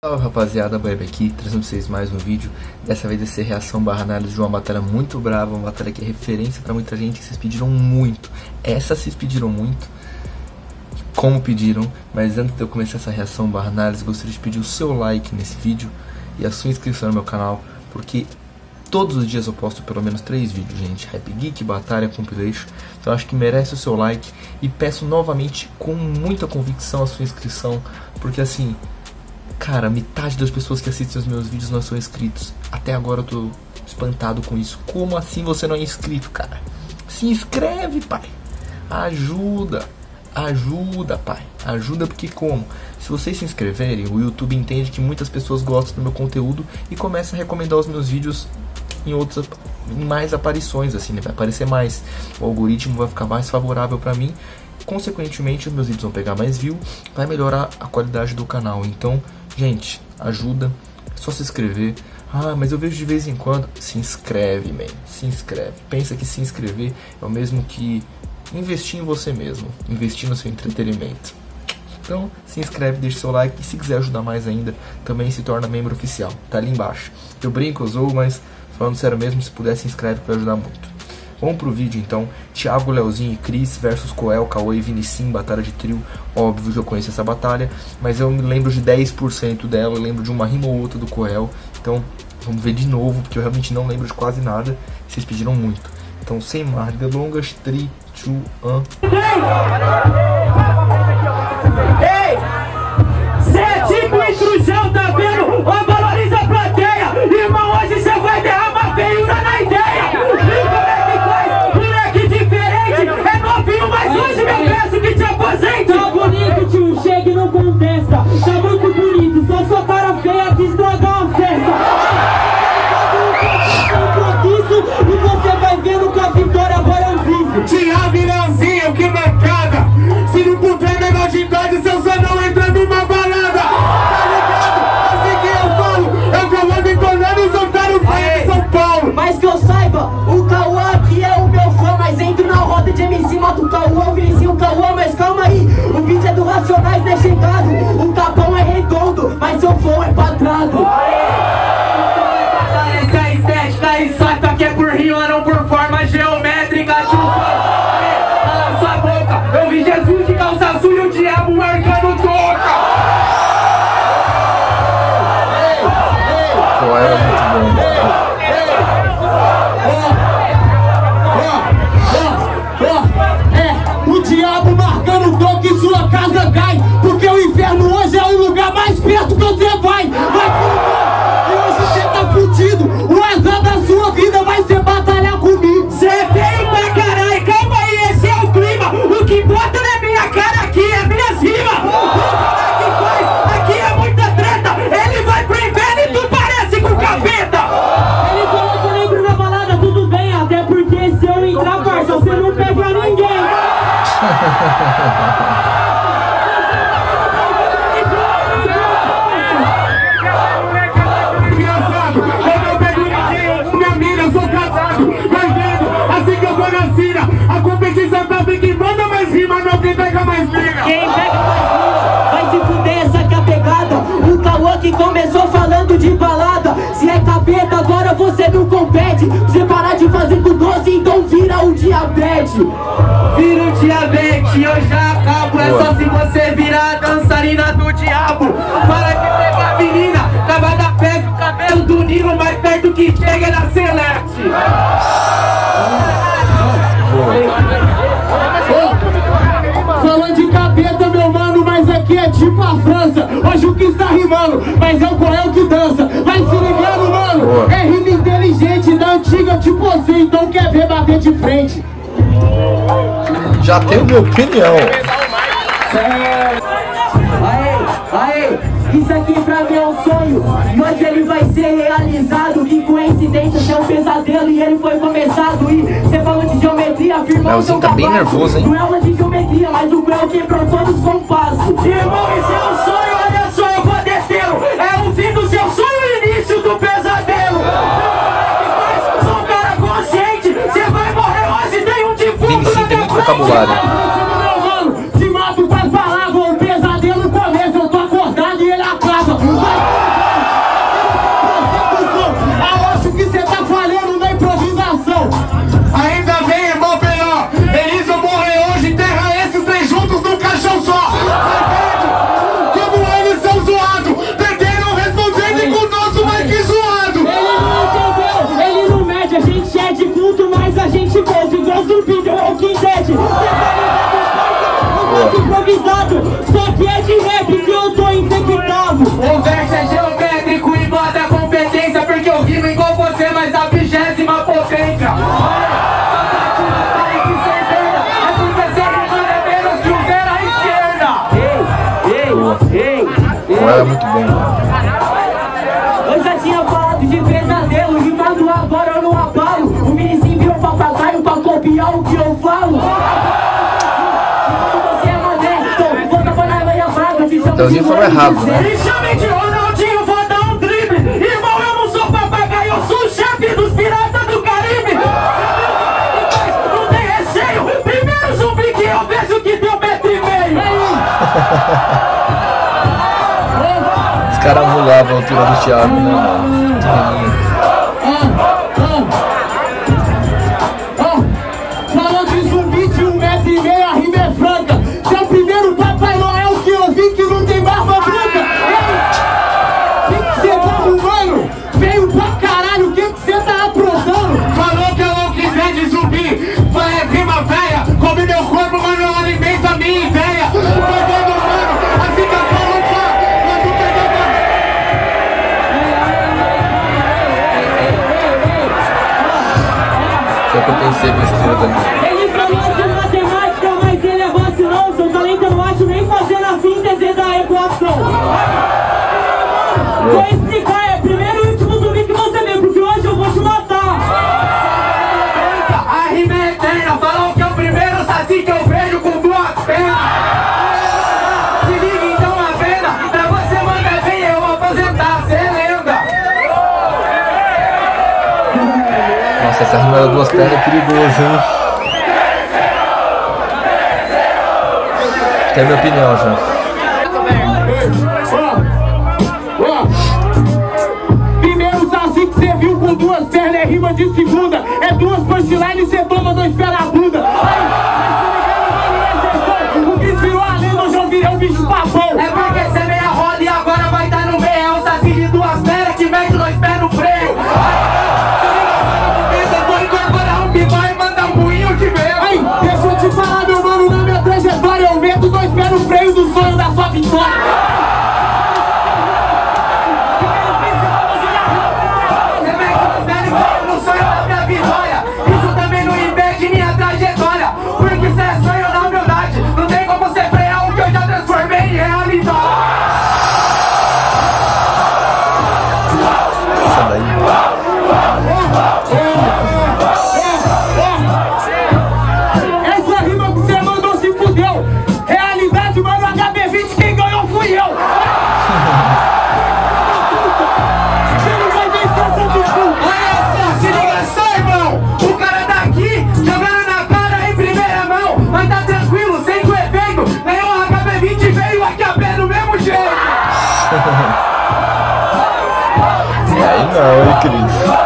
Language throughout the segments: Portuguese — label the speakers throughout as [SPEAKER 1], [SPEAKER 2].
[SPEAKER 1] Salve rapaziada, Barba aqui, trazendo pra vocês mais um vídeo. Dessa vez vai ser reação barra análise de uma batalha muito brava, uma batalha que é referência pra muita gente, que vocês pediram muito. Essa vocês pediram muito, como pediram, mas antes de eu começar essa reação barra análise, gostaria de pedir o seu like nesse vídeo e a sua inscrição no meu canal, porque todos os dias eu posto pelo menos 3 vídeos, gente. Rap Geek, Batalha, Compilation. Então acho que merece o seu like. E peço novamente, com muita convicção, a sua inscrição. Porque assim, cara, metade das pessoas que assistem os meus vídeos não são inscritos. Até agora eu tô espantado com isso. Como assim você não é inscrito, cara? Se inscreve, pai. Ajuda. Ajuda, pai. Ajuda, porque como? Se vocês se inscreverem, o YouTube entende que muitas pessoas gostam do meu conteúdo e começa a recomendar os meus vídeos em mais aparições, assim, né? Vai aparecer mais. O algoritmo vai ficar mais favorável pra mim. Consequentemente, os meus vídeos vão pegar mais view, vai melhorar a qualidade do canal. Então, gente, ajuda. É só se inscrever. Ah, mas eu vejo de vez em quando. Se inscreve, man. Se inscreve. Pensa que se inscrever é o mesmo que investir em você mesmo, investir no seu entretenimento. Então, se inscreve, deixa seu like e se quiser ajudar mais ainda, também se torna membro oficial, tá ali embaixo. Eu brinco, eu zoo, mas falando sério mesmo, se puder se inscreve que vai ajudar muito. Vamos pro vídeo então. Thiago, Leozinho e Cris versus Coel, Cauê e Vinicim, batalha de trio. Óbvio que eu conheço essa batalha, mas eu me lembro de 10% dela, eu lembro de uma rima ou outra do Coel. Então, vamos ver de novo, porque eu realmente não lembro de quase nada. Vocês pediram muito. Então, sem mais delongas, 3, 2, 1.
[SPEAKER 2] Ei! Cê é tipo intrusão, tá vendo? Ó, valoriza a plateia! Irmão, hoje cê vai derramar feiura na ideia! E como é que faz? Moleque diferente! É novinho, mas hoje eu peço que te aposente!
[SPEAKER 3] Tá bonito, tio, chega e não contesta. Tá muito bonito, só sua cara feia que estragar uma festa. E você vai vendo que a vitória agora é um vício.
[SPEAKER 2] Thiago e Leozinho, que mancada! Se não puder menor de idade, seu só não entra numa balada! Tá ligado? Assim que eu falo, eu falando entonando os otários de São Paulo!
[SPEAKER 3] Mas que eu saiba, o Cauã aqui é o meu fã. Mas entro na roda de MC, mato o Cauã, o Vinicinho, o Cauã. Mas calma aí, o vídeo é do Racionais, né, chegado? O tapão é redondo, mas seu flow é quadrado.
[SPEAKER 2] Essa estética e saca que é por rima, não por forma geométrica. Cala sua boca, eu vi Jesus de calça azul e o diabo marcando toca.
[SPEAKER 1] Coel é muito bom.
[SPEAKER 3] O diabo marcando toque e sua casa cai. Porque o inferno hoje é o lugar mais perto que você vai. E hoje você tá fudido. O azar da sua vida vai ser batalhar comigo.
[SPEAKER 2] Cê veio pra caralho, calma aí, esse é o clima. O que bota na minha cara aqui é minhas rimas. Como é que faz? Aqui é muita treta. Ele vai pro inferno e tu parece com capeta.
[SPEAKER 3] Ele falou que eu lembro na balada, tudo bem. Até porque se eu entrar, parça, você não pega ninguém.
[SPEAKER 2] A competição tá bem que manda mais rima, não quem pega mais briga.
[SPEAKER 3] Quem pega mais rima vai se fuder, essa que é a pegada. O Cauã que começou falando de balada. Se é capeta, agora você não compete. Você parar de fazer com doce, então vira o diabetes.
[SPEAKER 2] Vira o diabetes, eu já acabo. É só se você virar a dançarina do diabo. Para de pegar menina, acabada pega o cabelo do Nilo. Mais perto que chega na Celeste.
[SPEAKER 3] Falando de capeta, meu mano, mas aqui é tipo a França. Hoje o que está rimando, mas é o Coel que dança. Vai se ligando, mano, é rima inteligente da antiga tipo você, então quer ver bater de frente.
[SPEAKER 1] Já tenho minha opinião.
[SPEAKER 3] Aê, isso aqui pra mim é um sonho e hoje ele vai ser realizado. Que coincidência, você é um pesadelo e ele foi começado. E você falou de geometria, afirmou o seu
[SPEAKER 1] tá bem nervoso, hein?
[SPEAKER 3] Não é aula de geometria, mas o Coel quebrou todos os compassos.
[SPEAKER 2] Irmão, esse é um sonho, olha só, eu vou descê-lo. É o fim do seu sonho e o início do pesadelo. Sou um cara consciente, você vai morrer hoje, tem um defunto.
[SPEAKER 1] Vinicim tem muito vocabulário.
[SPEAKER 3] Se mato com as palavras, o pesadelo começa, eu tô acordado e ele acaba. o que eu falo. Você é modesto, vou trabalhar na minha vaga.
[SPEAKER 1] Então falou errado, né?
[SPEAKER 2] Me chamem de Ronaldinho, vou dar um drible. Irmão, eu não sou papagaio, eu sou o chefe dos piratas do Caribe. Não tem recheio. Primeiro zumbi que eu vejo que tem 1,5 metros.
[SPEAKER 1] Os caras mulavam a altura do Thiago, né, mano?
[SPEAKER 3] Falando de zumbi de 1,5 metros, a rima é franca. Seu primeiro Papai Noel que eu vi que não tem barba branca. Ei, o que você tá arrumando? Veio pra caralho, o que você tá aprontando?
[SPEAKER 2] Falou que eu não quiser de zumbi. Falei rima velha, come meu corpo, mas não alimenta a minha ideia. Pegando mano, assim que eu falo pá, quando pegar
[SPEAKER 1] Só que eu pensei besteira também.
[SPEAKER 2] Ele falou de matemática, mas ele é vacilão. Seu talento eu não acho nem fazendo a síntese da equação. Vou explicar, é primeiro e último zumbi que você vê, porque hoje eu vou te matar. A rima é eterna, falam que é o primeiro saci que eu vejo com 2 pernas. Se liga então a venda, pra você mandar bem eu vou aposentar, cê é lenda.
[SPEAKER 1] Nossa, essa rima da 2 pernas é perigosa, hein? Tem a minha opinião já.
[SPEAKER 3] Primeiro saci que você viu com 2 pernas é rima de segunda. É 2 punchlines e você toma 2 pés na bunda. O que virou a lenda, hoje eu virei um bicho papão.
[SPEAKER 2] É porque você meia roda e agora vai estar no meio. É um saci de 2 pernas que mete 2 pés no freio. Eu vou incorporar um bibó e mandar um moinho de meio.
[SPEAKER 3] Aí, deixa eu te falar, meu mano, na minha trajetória eu meto 2 pés no freio do sonho da sua vitória.
[SPEAKER 2] Você mete 2 pés no sonho da minha vitória. Isso também não impede minha trajetória, porque isso é sonho na humildade. Não tem como você frear o que eu já transformei em realidade.
[SPEAKER 1] Essa daí.
[SPEAKER 3] Essa rima que você mandou se fudeu. Realidade, mano, HB20 quem ganhou fui eu. Você não vai vencer essa disputa.
[SPEAKER 2] Olha só, se liga só, irmão. O cara daqui jogando na cara em primeira mão. Mas tá tranquilo, sem o efeito. Nenhum HB20 veio aqui a pé do mesmo jeito.
[SPEAKER 1] Aí não, hein, Cris?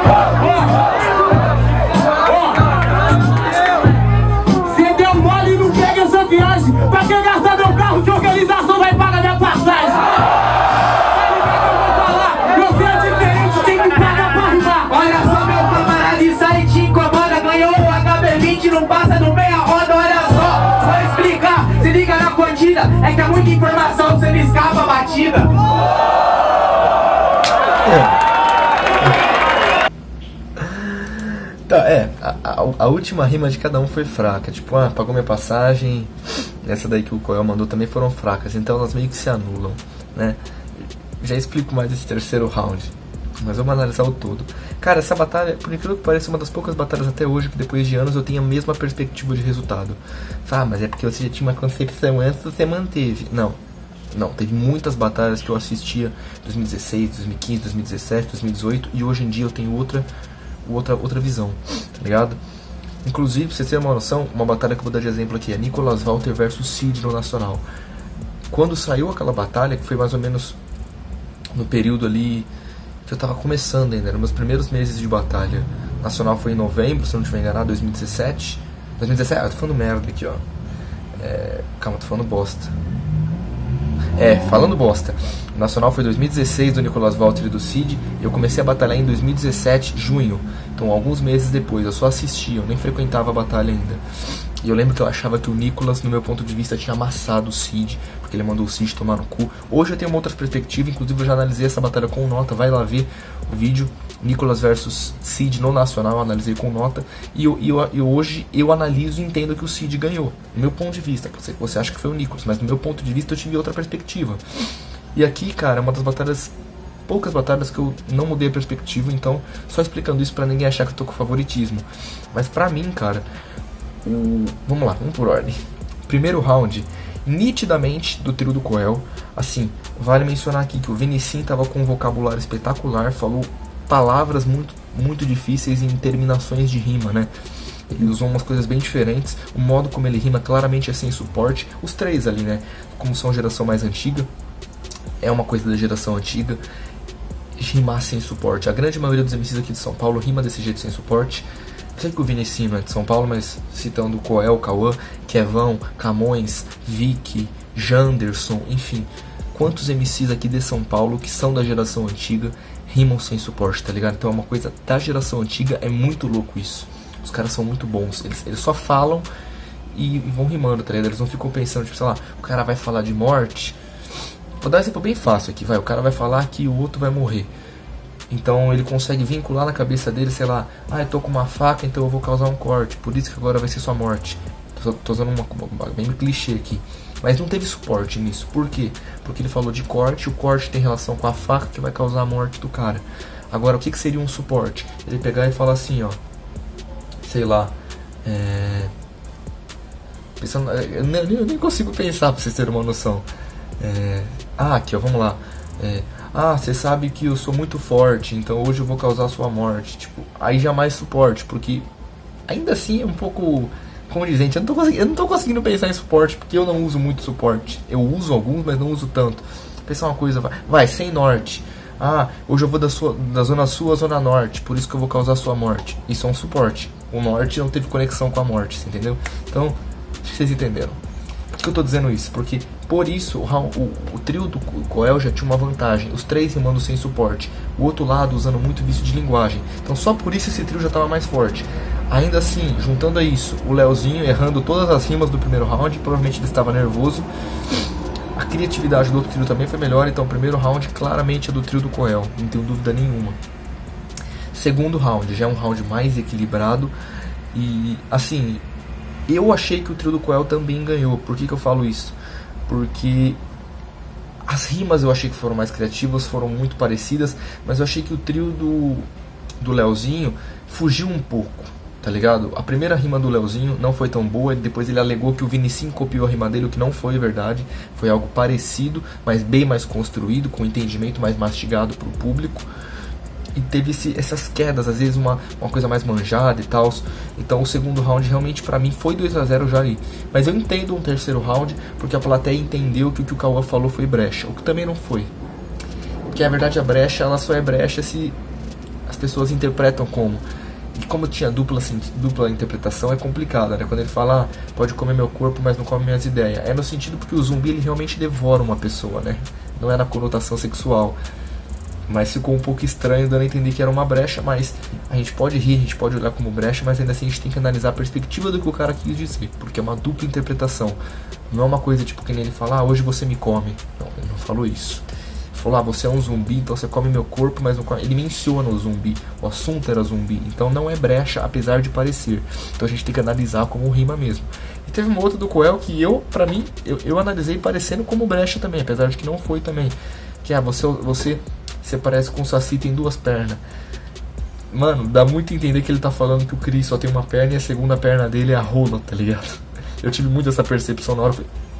[SPEAKER 3] Você deu mole e não pega essa viagem. Pra quem gastar meu carro de organização vai pagar minha passagem. Você é diferente, tem que pagar pra rimar.
[SPEAKER 2] Olha só, meu camarada, isso aí te incomoda. Ganhou o HB20, não passa no meia roda. Olha só, vou explicar. Se liga na curtida, é que é muita informação, você me escapa a batida.
[SPEAKER 1] Tá, a última rima de cada um foi fraca. Tipo, pagou minha passagem. Essa daí que o Coel mandou também foram fracas. Então elas meio que se anulam, né? Já explico mais esse terceiro round, mas vamos analisar o todo. Cara, essa batalha, por incrível que pareça, é uma das poucas batalhas até hoje que depois de anos eu tenho a mesma perspectiva de resultado. Mas é porque você já tinha uma concepção antes, você manteve. Não, teve muitas batalhas que eu assistia em 2016, 2015, 2017, 2018 e hoje em dia eu tenho outra visão, tá ligado? Inclusive, pra vocês terem uma noção, uma batalha que eu vou dar de exemplo aqui é Nicolas Walter versus Cid no Nacional. Quando saiu aquela batalha, que foi mais ou menos no período ali que eu tava começando ainda, nos meus primeiros meses de batalha. Nacional foi em novembro, se eu não estiver enganado, 2017. 2017? Tô falando merda aqui, ó. Calma, tô falando bosta. Falando bosta. O Nacional foi 2016 do Nicolas Walter e do Cid. E eu comecei a batalhar em 2017, junho. Então, alguns meses depois. Eu só assistia, eu nem frequentava a batalha ainda. E eu lembro que eu achava que o Nicolas, no meu ponto de vista, tinha amassado o Cid, porque ele mandou o Cid tomar no cu. Hoje eu tenho uma outra perspectiva, inclusive eu já analisei essa batalha com nota. Vai lá ver o vídeo Nicolas versus Cid no Nacional, eu analisei com nota. E hoje eu analiso e entendo que o Cid ganhou. No meu ponto de vista, você acha que foi o Nicolas, mas no meu ponto de vista eu tive outra perspectiva. E aqui, cara, é uma das batalhas poucas batalhas que eu não mudei a perspectiva, então só explicando isso pra ninguém achar que eu tô com favoritismo. Mas pra mim, cara, vamos lá, vamos por ordem. Primeiro round, nitidamente do trio do Coel. Assim, vale mencionar aqui que o Vinicius tava com um vocabulário espetacular, falou palavras muito difíceis em terminações de rima, né? Ele usou umas coisas bem diferentes. O modo como ele rima claramente é sem suporte. Os três ali, né? Como são geração mais antiga, é uma coisa da geração antiga rimar sem suporte. A grande maioria dos MCs aqui de São Paulo rima desse jeito sem suporte. Sei que o Vinicius não é de São Paulo, mas citando o Coel, Cauã, Kevão, Camões, Vic, Janderson, enfim, quantos MCs aqui de São Paulo que são da geração antiga rimam sem suporte, tá ligado? Então é uma coisa da geração antiga, é muito louco isso. Os caras são muito bons, eles só falam e vão rimando, tá ligado? Eles não ficam pensando, tipo, sei lá, o cara vai falar de morte. Vou dar um exemplo bem fácil aqui, vai. O cara vai falar que o outro vai morrer. Então ele consegue vincular na cabeça dele, sei lá, eu tô com uma faca, então eu vou causar um corte, por isso que agora vai ser sua morte. Tô usando uma bem clichê aqui. Mas não teve suporte nisso. Por quê? Porque ele falou de corte, o corte tem relação com a faca que vai causar a morte do cara. Agora, o que seria um suporte? Ele pegar e falar assim, ó, sei lá, pensando, eu nem consigo pensar pra vocês terem uma noção. Aqui ó, vamos lá. Você sabe que eu sou muito forte, então hoje eu vou causar sua morte. Tipo, aí jamais suporte, porque ainda assim é um pouco condizente. Eu não tô conseguindo pensar em suporte, porque eu não uso muito suporte. Eu uso alguns, mas não uso tanto. Pensar uma coisa, vai, sem norte. Hoje eu vou da zona sul à zona norte, por isso que eu vou causar sua morte. Isso é um suporte. O norte não teve conexão com a morte, você entendeu? Então, vocês entenderam. Por que eu tô dizendo isso? Porque, por isso, o trio do Coel já tinha uma vantagem. Os três rimando sem suporte. O outro lado usando muito vício de linguagem. Então, só por isso esse trio já estava mais forte. Ainda assim, juntando a isso, o Leozinho errando todas as rimas do primeiro round. Provavelmente ele estava nervoso. A criatividade do outro trio também foi melhor. Então, o primeiro round claramente é do trio do Coel. Não tenho dúvida nenhuma. Segundo round, já é um round mais equilibrado. E, assim, eu achei que o trio do Coel também ganhou. Por que eu falo isso? Porque as rimas eu achei que foram mais criativas, foram muito parecidas, mas eu achei que o trio do Leozinho fugiu um pouco, tá ligado? A primeira rima do Leozinho não foi tão boa, depois ele alegou que o Vinicius copiou a rima dele, o que não foi verdade. Foi algo parecido, mas bem mais construído, com entendimento mais mastigado pro público. E teve essas quedas, às vezes uma coisa mais manjada e tal. Então o segundo round realmente pra mim foi 2-0 já ali. Mas eu entendo um terceiro round, porque a plateia entendeu que o Cauã falou foi brecha, o que também não foi. Porque na verdade a brecha, ela só é brecha se as pessoas interpretam como. E como tinha dupla interpretação, é complicado, né? Quando ele fala, pode comer meu corpo, mas não come minhas ideias. É no sentido porque o zumbi, ele realmente devora uma pessoa, né? Não é na conotação sexual. Mas ficou um pouco estranho, dando a entender que era uma brecha, mas a gente pode rir, a gente pode olhar como brecha, mas ainda assim a gente tem que analisar a perspectiva do que o cara quis dizer, porque é uma dupla interpretação. Não é uma coisa tipo que nem ele fala, hoje você me come. Não, ele não falou isso. Ele falou, você é um zumbi, então você come meu corpo, mas não come. Ele menciona o zumbi, o assunto era zumbi, então não é brecha, apesar de parecer. Então a gente tem que analisar como rima mesmo. E teve uma outra do Coel que pra mim, eu analisei parecendo como brecha também, apesar de que não foi também. Que você parece com o Saci, tem duas pernas. Mano, dá muito a entender que ele tá falando que o Chris só tem uma perna e a segunda perna dele é a rola, tá ligado? Eu tive muito essa percepção na hora.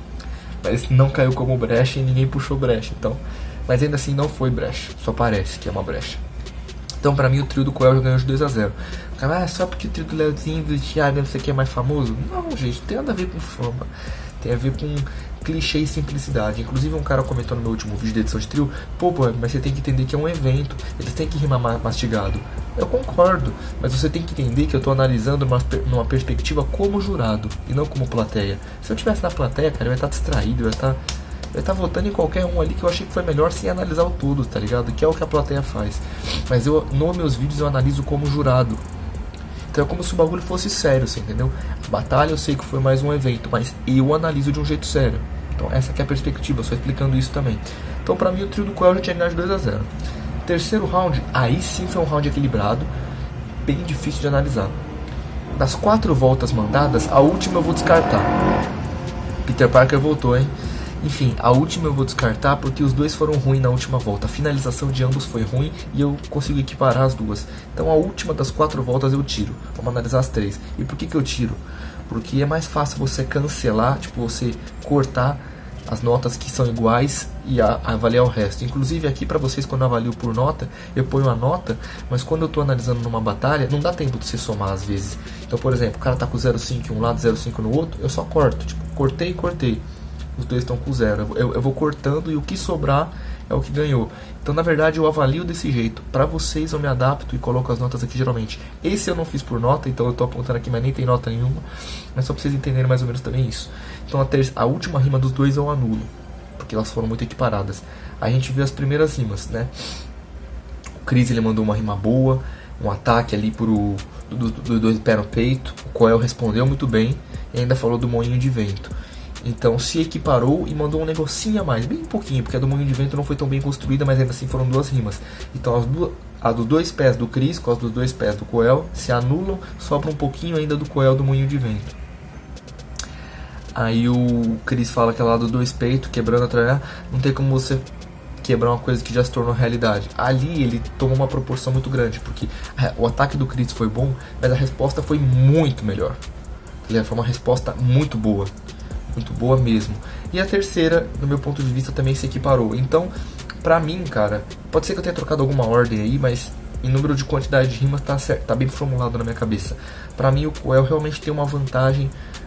[SPEAKER 1] Mas não caiu como brecha e ninguém puxou brecha, então. Mas ainda assim não foi brecha, só parece que é uma brecha. Então pra mim o trio do Coel já ganhou de 2-0. Cara, só porque o trio do Leozinho e do Thiago não sei o que é mais famoso? Não, gente, não tem nada a ver com fama. Tem a ver com clichê e simplicidade. Inclusive um cara comentou no meu último vídeo de edição de trio, pô, mas você tem que entender que é um evento, eles têm que rimar mastigado. Eu concordo, mas você tem que entender que eu tô analisando numa perspectiva como jurado e não como plateia. Se eu tivesse na plateia, cara, eu ia estar distraído, eu ia estar votando em qualquer um ali que eu achei que foi melhor sem analisar o todo, tá ligado? Que é o que a plateia faz. Mas nos meus vídeos eu analiso como jurado. Então é como se o bagulho fosse sério, você entendeu? A batalha eu sei que foi mais um evento, mas eu analiso de um jeito sério. Então essa que é a perspectiva, só explicando isso também. Então pra mim o trio do Coel já tinha ganhado de 2-0. Terceiro round, aí sim foi um round equilibrado, bem difícil de analisar. Das 4 voltas mandadas, a última eu vou descartar. Peter Parker voltou, hein? Enfim, a última eu vou descartar porque os dois foram ruins na última volta. A finalização de ambos foi ruim e eu consigo equiparar as duas. Então a última das 4 voltas eu tiro. Vamos analisar as 3. E por que eu tiro? Porque é mais fácil você cancelar, tipo, você cortar as notas que são iguais e avaliar o resto. Inclusive aqui para vocês, quando eu avalio por nota, eu ponho a nota, mas quando eu estou analisando numa batalha, não dá tempo de se somar às vezes. Então, por exemplo, o cara tá com 0,5 em um lado, 0,5 no outro, eu só corto, tipo, cortei. Os dois estão com 0. Eu vou cortando e o que sobrar é o que ganhou. Então, na verdade, eu avalio desse jeito. Para vocês, eu me adapto e coloco as notas aqui geralmente. Esse eu não fiz por nota, então eu estou apontando aqui, mas nem tem nota nenhuma. Mas só para vocês entenderem mais ou menos também isso. Então, a última rima dos dois eu anulo, porque elas foram muito equiparadas. A gente viu as primeiras rimas, né? O Chris, ele mandou uma rima boa, um ataque ali dos dois pés no peito. O Coel respondeu muito bem e ainda falou do moinho de vento. Então se equiparou e mandou um negocinho a mais, bem pouquinho, porque a do moinho de vento não foi tão bem construída, mas ainda assim foram 2 rimas. Então a dos 2 pés do Chris com as dos 2 pés do Coel se anulam, sobra um pouquinho ainda do Coel do moinho de vento. Aí o Chris fala que é lá do 2 peitos, quebrando a tralha, não tem como você quebrar uma coisa que já se tornou realidade. Ali ele tomou uma proporção muito grande, porque o ataque do Chris foi bom, mas a resposta foi muito melhor. Foi uma resposta muito boa mesmo. E a terceira, no meu ponto de vista, também se equiparou. Então, pra mim, cara, pode ser que eu tenha trocado alguma ordem aí, mas em número de quantidade de rimas tá certo, tá bem formulado na minha cabeça. Pra mim, o Coel realmente tem uma vantagem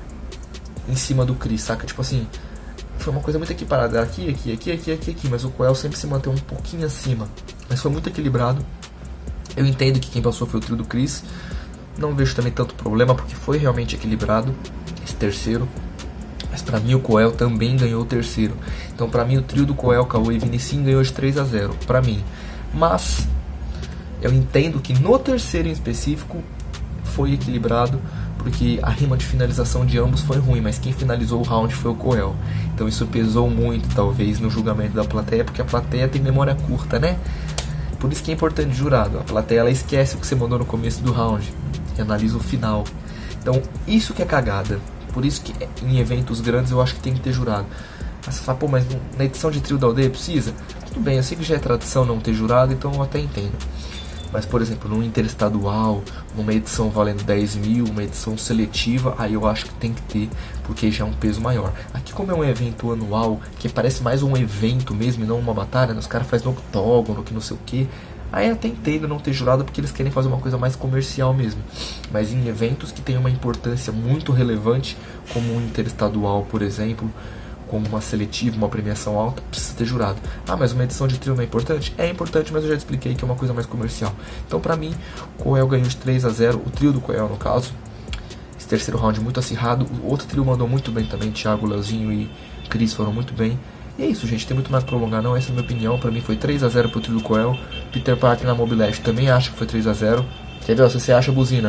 [SPEAKER 1] em cima do Chris, saca? Tipo assim, foi uma coisa muito equiparada, aqui, mas o Coel sempre se manteve um pouquinho acima. Mas foi muito equilibrado. Eu entendo que quem passou foi o trio do Chris. Não vejo também tanto problema, porque foi realmente equilibrado esse terceiro. Mas pra mim o Coel também ganhou o terceiro. Então pra mim o trio do Coel, Cauê e Vinicinho ganhou de 3-0, pra mim. Mas eu entendo que no terceiro em específico foi equilibrado, porque a rima de finalização de ambos foi ruim, mas quem finalizou o round foi o Coel. Então isso pesou muito, talvez, no julgamento da plateia, porque a plateia tem memória curta, né? Por isso que é importante jurado. A plateia, ela esquece o que você mandou no começo do round e analisa o final. Então isso que é cagada. Por isso que em eventos grandes eu acho que tem que ter jurado. Mas você fala, pô, mas na edição de trio da aldeia precisa? Tudo bem, eu sei que já é tradição não ter jurado, então eu até entendo. Mas, por exemplo, num interestadual, numa edição valendo 10 mil, uma edição seletiva, aí eu acho que tem que ter, porque já é um peso maior. Aqui, como é um evento anual, que parece mais um evento mesmo e não uma batalha, né? Os caras fazem no octógono, que não sei o que. Aí eu até entendo não ter jurado, porque eles querem fazer uma coisa mais comercial mesmo. Mas em eventos que tem uma importância muito relevante, como um interestadual, por exemplo, como uma seletiva, uma premiação alta, precisa ter jurado. Ah, mas uma edição de trio não é importante? É importante, mas eu já expliquei que é uma coisa mais comercial. Então, pra mim, o Coel ganhou de 3-0, o trio do Coel, no caso. Esse terceiro round muito acirrado. O outro trio mandou muito bem também, Thiago, Leozinho e Chris foram muito bem. E é isso, gente, tem muito mais pra prolongar não, essa é a minha opinião. Pra mim foi 3-0 pro trio do Coel. Peter Parker na Mobileste também acha que foi 3-0. Quer ver, se você acha, buzina.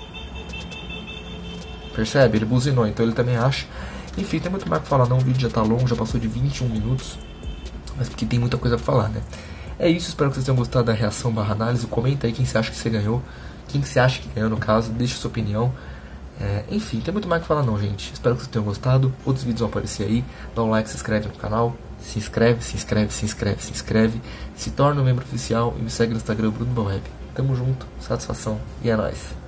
[SPEAKER 1] Percebe? Ele buzinou, então ele também acha. Enfim, tem muito mais pra falar não, o vídeo já tá longo, já passou de 21 minutos. Mas porque tem muita coisa pra falar, né? É isso, espero que vocês tenham gostado da reação / análise. Comenta aí quem você acha que você ganhou, quem você acha que ganhou no caso, deixa sua opinião. Enfim, tem muito mais pra falar não, gente. Espero que vocês tenham gostado, outros vídeos vão aparecer aí. Dá um like, se inscreve no canal, se inscreve, se torna um membro oficial e me segue no Instagram, Bruno Bauweb. Tamo junto, satisfação e é nóis.